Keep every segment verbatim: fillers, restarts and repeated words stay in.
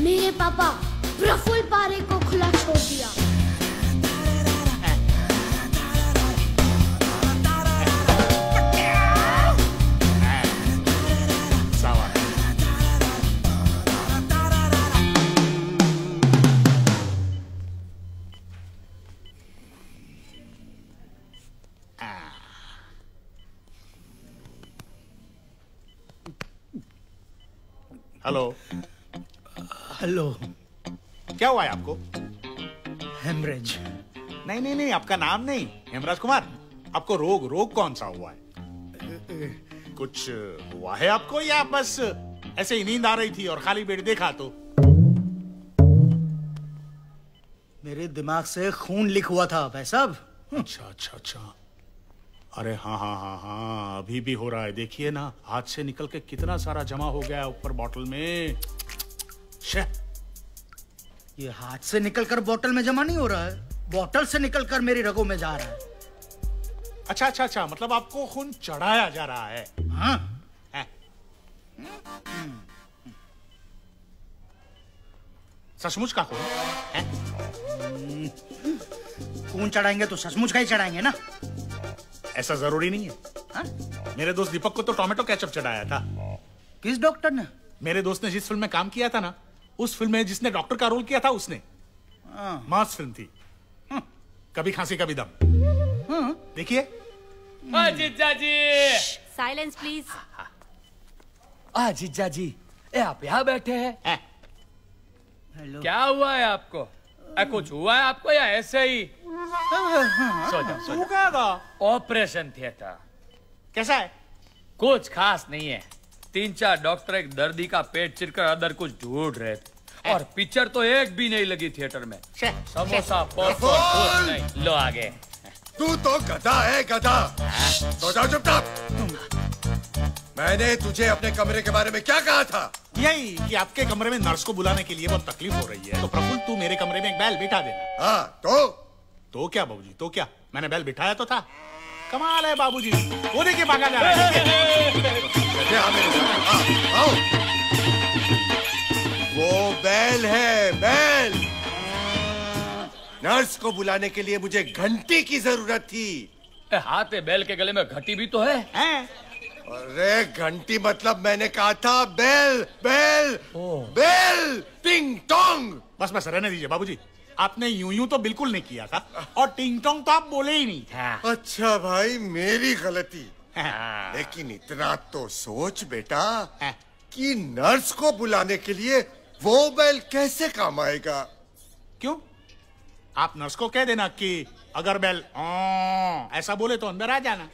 मेरे पापा प्रफुल्ल पारे को खुला छोड़ दिया। Hello hello. क्या हुआ है आपको? हेमरेज। नहीं नहीं नहीं, आपका नाम नहीं, हेमराज कुमार। आपको रोग रोग कौन सा हुआ है? कुछ हुआ है आपको या बस ऐसे ही नींद आ रही थी और खाली पेट देखा तो? मेरे दिमाग से खून लीक हुआ था भाई साहब। अच्छा अच्छा अच्छा। अरे हाँ हाँ हाँ हाँ, अभी भी हो रहा है। देखिए ना, हाथ से निकल के कितना सारा जमा हो गया ऊपर बोतल में। शे। ये हाथ से निकलकर बोतल में जमा नहीं हो रहा है, बोतल से निकलकर मेरी रगों में जा रहा है। अच्छा अच्छा अच्छा, मतलब आपको खून चढ़ाया जा रहा है? हाँ। है। सचमुच का खून है? खून चढ़ाएंगे तो सचमुच का ही चढ़ाएंगे ना। ऐसा जरूरी नहीं है। हा? मेरे दोस्त दीपक को तो टोमेटो केचप चढ़ाया था। किस डॉक्टर ने? मेरे दोस्त ने जिस फिल्म में काम किया था ना, उस फिल्म में जिसने डॉक्टर का रोल किया था उसने। मास फिल्म थी। हाँ। कभी खांसी कभी दम। हाँ। देखिए। जीजा जी, साइलेंस प्लीज। आ जीजा जी, ए आप यहाँ बैठे हैं? हेलो। क्या हुआ है आपको? आ, कुछ हुआ है आपको या ऐसे ही? सो जाओ, सो तू क्या था? Operation theatre. कैसा है? कुछ खास नहीं है। तीन चार डॉक्टर एक दर्दी का पेट चिरकर अदर कुछ ढूंढ रहे थे और पिक्चर तो एक भी नहीं लगी थिएटर में। समोसा पॉपकॉर्न कुछ नहीं। लो आगे। तू तो गधा है, गधा। सो जाओ चुपचाप। मैंने तुझे अपने कमरे के बारे में क्या कहा था? यही कि आपके कमरे में नर्स को बुलाने के लिए बहुत तकलीफ हो रही है, तो प्रफुल्ल तू मेरे कमरे में एक बैल बिठा देना। हाँ तो? तो क्या बाबूजी, तो क्या? मैंने बैल बिठाया तो था। कमाल है बाबूजी, वो देखिए भागा जा रहा है। आओ। वो बैल है, बैल। नर्स को बुलाने के लिए मुझे घंटी की जरूरत थी। हाथ बैल के गले में घंटी भी तो है, हैं? अरे घंटी मतलब मैंने कहा था बेल, बेल, बेल, टिंग टोंग। बस बस रहने दीजिए बाबूजी, आपने यूं यूं तो बिल्कुल नहीं किया था और टिंग टोंग तो आप बोले ही नहीं था। अच्छा भाई, मेरी गलती। लेकिन इतना तो सोच बेटा कि नर्स को बुलाने के लिए वो बैल कैसे काम आएगा? क्यों? आप नर्स को कह देना कि अगर बैल आ, ऐसा बोले तो अंदर आ जाना।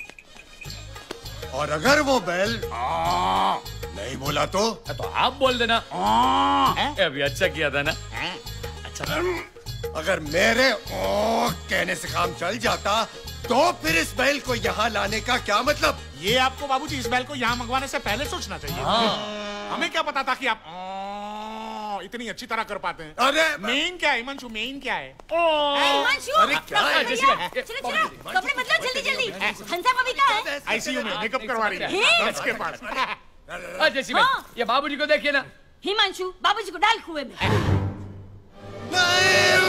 और अगर वो बैल आ, नहीं बोला तो? तो आप बोल देना। अभी अच्छा किया था ना? अच्छा। अगर मेरे ओ कहने से काम चल जाता तो फिर इस बैल को यहाँ लाने का क्या मतलब? ये आपको बाबूजी इस बैल को यहाँ मंगवाने से पहले सोचना चाहिए। हाँ। हमें क्या पता था कि आप आ, इतनी अच्छी तरह कर पाते हैं। अरे मेन क्या है हिमांशु, मेन क्या है? अरे क्या है? चलो चलो, कपड़े बदलो जल्दी जल्दी। हंसा भाभी कहाँ है? आईसीयू में मेकअप करवा रही है नर्स के पास। जैसी भाई, ये बाबूजी को देखिए ना। हिमांशु, बाबूजी को डाल कुएं में। नहीं